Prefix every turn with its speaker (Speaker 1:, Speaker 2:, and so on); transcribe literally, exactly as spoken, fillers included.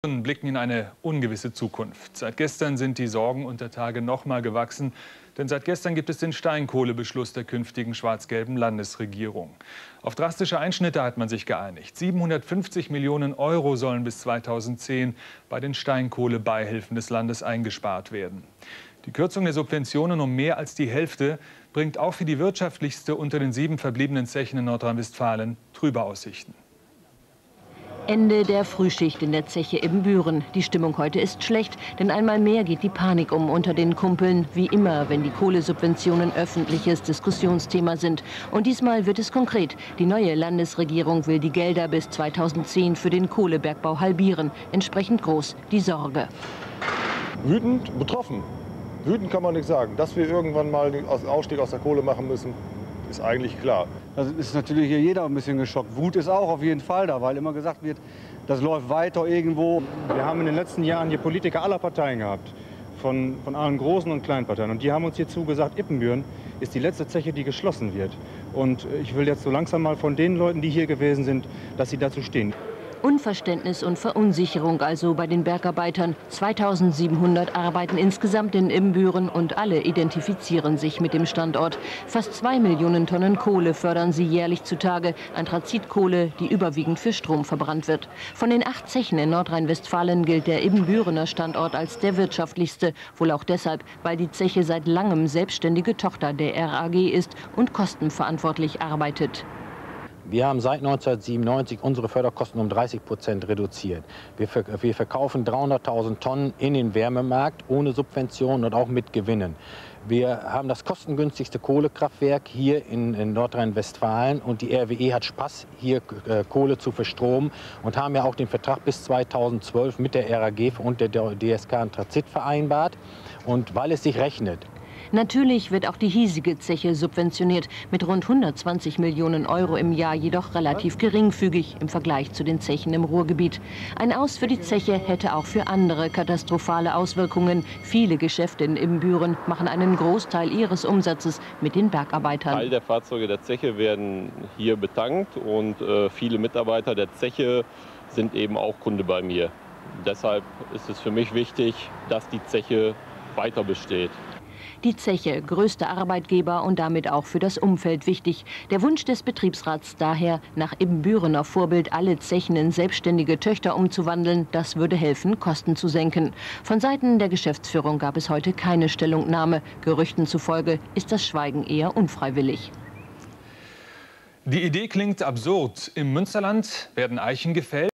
Speaker 1: Blicken in eine ungewisse Zukunft. Seit gestern sind die Sorgen unter Tage noch mal gewachsen, denn seit gestern gibt es den Steinkohlebeschluss der künftigen schwarz-gelben Landesregierung. Auf drastische Einschnitte hat man sich geeinigt. siebenhundertfünfzig Millionen Euro sollen bis zweitausendzehn bei den Steinkohlebeihilfen des Landes eingespart werden. Die Kürzung der Subventionen um mehr als die Hälfte bringt auch für die wirtschaftlichste unter den sieben verbliebenen Zechen in Nordrhein-Westfalen trübe Aussichten.
Speaker 2: Ende der Frühschicht in der Zeche Ibbenbüren. Die Stimmung heute ist schlecht, denn einmal mehr geht die Panik um unter den Kumpeln, wie immer, wenn die Kohlesubventionen öffentliches Diskussionsthema sind. Und diesmal wird es konkret. Die neue Landesregierung will die Gelder bis zweitausendzehn für den Kohlebergbau halbieren. Entsprechend groß die Sorge.
Speaker 3: Wütend, betroffen. Wütend kann man nicht sagen. Dass wir irgendwann mal den Ausstieg aus der Kohle machen müssen, ist eigentlich klar.
Speaker 4: Da ist natürlich hier jeder ein bisschen geschockt. Wut ist auch auf jeden Fall da, weil immer gesagt wird, das läuft weiter irgendwo.
Speaker 5: Wir haben in den letzten Jahren hier Politiker aller Parteien gehabt, von, von allen großen und kleinen Parteien. Und die haben uns hier zugesagt, Ibbenbüren ist die letzte Zeche, die geschlossen wird. Und ich will jetzt so langsam mal von den Leuten, die hier gewesen sind, dass sie dazu stehen.
Speaker 2: Unverständnis und Verunsicherung also bei den Bergarbeitern. zweitausendsiebenhundert arbeiten insgesamt in Ibbenbüren und alle identifizieren sich mit dem Standort. Fast zwei Millionen Tonnen Kohle fördern sie jährlich zutage. Anthrazitkohle, die überwiegend für Strom verbrannt wird. Von den acht Zechen in Nordrhein-Westfalen gilt der Ibbenbürener Standort als der wirtschaftlichste. Wohl auch deshalb, weil die Zeche seit langem selbstständige Tochter der R A G ist und kostenverantwortlich arbeitet.
Speaker 6: Wir haben seit neunzehnhundertsiebenundneunzig unsere Förderkosten um dreißig Prozent reduziert. Wir, ver wir verkaufen dreihunderttausend Tonnen in den Wärmemarkt ohne Subventionen und auch mit Gewinnen. Wir haben das kostengünstigste Kohlekraftwerk hier in, in Nordrhein-Westfalen und die R W E hat Spaß, hier äh, Kohle zu verstromen und haben ja auch den Vertrag bis zweitausendzwölf mit der R A G und der D S K Anthrazit vereinbart. Und weil es sich rechnet.
Speaker 2: Natürlich wird auch die hiesige Zeche subventioniert, mit rund hundertzwanzig Millionen Euro im Jahr, jedoch relativ geringfügig im Vergleich zu den Zechen im Ruhrgebiet. Ein Aus für die Zeche hätte auch für andere katastrophale Auswirkungen. Viele Geschäfte in Ibbenbüren machen einen Großteil ihres Umsatzes mit den Bergarbeitern.
Speaker 7: Teil der Fahrzeuge der Zeche werden hier betankt und äh, viele Mitarbeiter der Zeche sind eben auch Kunde bei mir. Deshalb ist es für mich wichtig, dass die Zeche weiter besteht.
Speaker 2: Die Zeche, größter Arbeitgeber und damit auch für das Umfeld wichtig. Der Wunsch des Betriebsrats daher, nach Ibbenbürener Vorbild alle Zechen in selbstständige Töchter umzuwandeln, das würde helfen, Kosten zu senken. Von Seiten der Geschäftsführung gab es heute keine Stellungnahme. Gerüchten zufolge ist das Schweigen eher unfreiwillig.
Speaker 1: Die Idee klingt absurd. Im Münsterland werden Eichen gefällt.